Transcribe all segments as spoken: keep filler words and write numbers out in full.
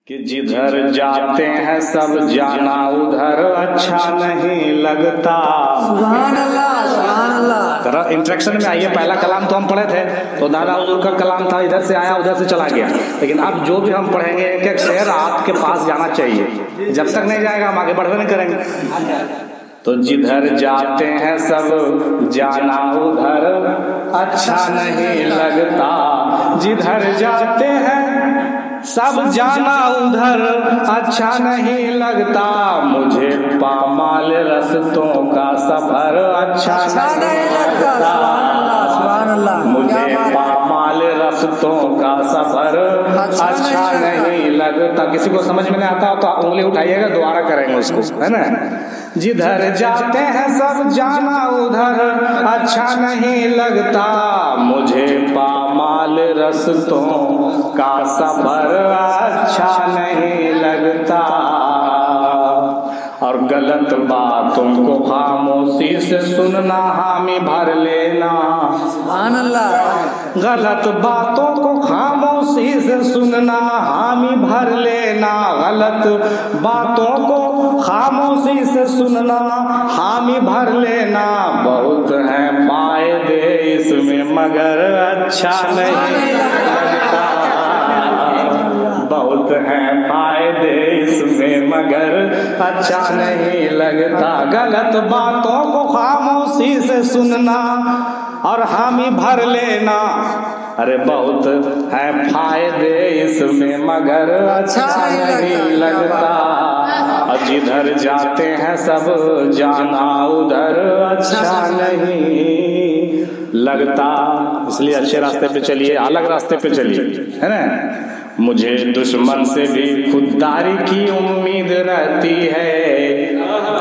कि जिधर जाते हैं सब जाना उधर अच्छा नहीं लगता। सुभान अल्लाह, सुभान अल्लाह। जरा इंट्रैक्शन में आइए। पहला कलाम तो हम पढ़े थे तो दादा हुजूर का कलाम था, इधर से आया उधर से चला गया, लेकिन अब जो भी हम पढ़ेंगे एक एक शेर आपके पास जाना चाहिए। जब तक नहीं जाएगा हम आगे बढ़वे नहीं करेंगे। तो जिधर जाते हैं सब जाना उधर अच्छा नहीं लगता, जिधर जाते हैं सब जाना उधर अच्छा नहीं लगता, मुझे पामाल रस्तों का सफर अच्छा नहीं लगता, सुभान अल्लाह। मुझे पामाल रस्तों का सफर अच्छा नहीं लगता। किसी को समझ में नहीं आता तो आप उंगली उठाइएगा, दोबारा करेंगे उसको, है ना। जिधर जाते हैं सब जाना उधर अच्छा नहीं लगता, मुझे पामाल रस्तों का सफर अच्छा नहीं लगता। और गलत बातों को खामोशी से सुनना हामी भर लेना, सुभान अल्लाह। गलत बातों को खामोशी से सुनना हामी भर लेना, गलत बातों को खामोशी से सुनना हामी भर लेना, बहुत है फायदे इसमें मगर अच्छा नहीं लगता, बहुत है फायदे इसमें मगर अच्छा नहीं लगता। गलत बातों को खामोशी से सुनना और हामी भर लेना, अरे बहुत है फायदे इसमें मगर अच्छा नहीं लगता। और जिधर जाते हैं सब जाना उधर अच्छा नहीं लगता, इसलिए अच्छे रास्ते पे चलिए, अलग रास्ते पे चलिए, है ना। मुझे दुश्मन से भी खुददारी की उम्मीद रहती है,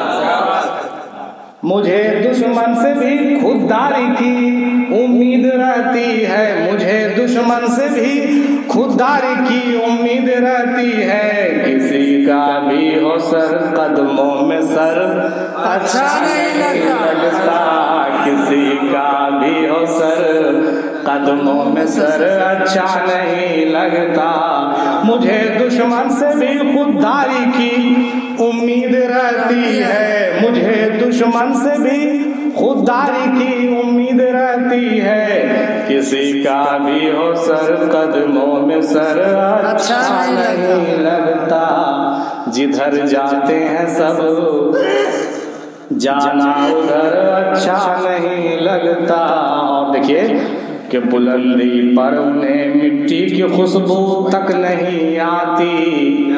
मुझे दुश्मन से भी खुददारी की उम्मीद रहती है, मुझे दुश्मन से भी खुददारी की उम्मीद रहती है, किसी का भी हो सर कदमों में सर अच्छा नहीं लगता, किसी का भी हो सर कदमों में सर अच्छा नहीं लगता, मुझे दुश्मन से भी खुददारी की उम्मीद रहती है, मुझे दुश्मन से भी खुददारी की उम्मीद रहती है, किसी का भी हो सर कदमों में सर अच्छा नहीं लगता। जिधर जाते हैं सब जाना उधर अच्छा नहीं लगता। और देखिए कि बुलंदी पर उन्हें मिट्टी की खुशबू तक नहीं आती,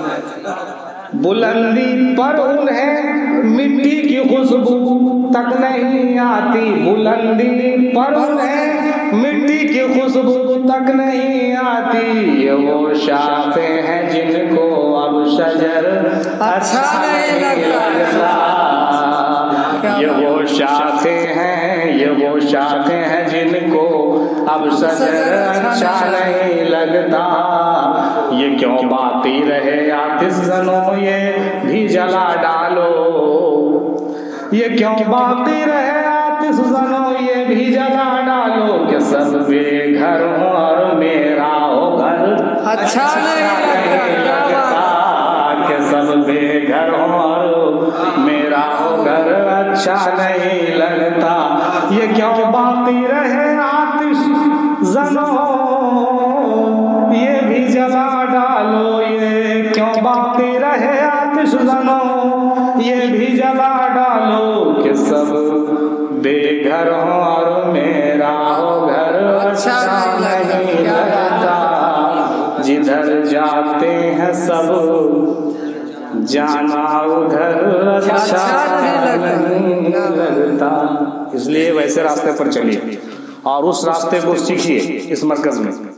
बुलंदी पर उन्हें मिट्टी की खुशबू तक नहीं आती, बुलंदी पर उन्हें मिट्टी की खुशबू तक नहीं आती, ये वो शाखे हैं जिनको अब शजर अच्छा नहीं लगता, ये वो शाखे हैं, ये वो शाखे हैं जिनको अब शजर अच्छा नहीं लगता। ये क्यों बाकी रहे आतिश जनो ये भी जला डालो, ये क्यों बाकी रहे आतिश जनो ये भी जला डालो, कि सब बेघर हो और मेरा हो घर अच्छा नहीं लगता, कि सब बेघर हो और मेरा हो घर अच्छा नहीं लगता। ये क्यों बाकी रहे आतिश जनो ये भी जला डालो, ये क्यों बाकी रहे आतिश जनो ये भी जला डालो, कि सब बेघर हो और मेरा हो घर अच्छा नहीं लगता। जिधर जाते हैं सब जाना उधर अच्छा नहीं लगता, इसलिए वैसे रास्ते पर चलिए और उस रास्ते को सीखिए इस मरकज में।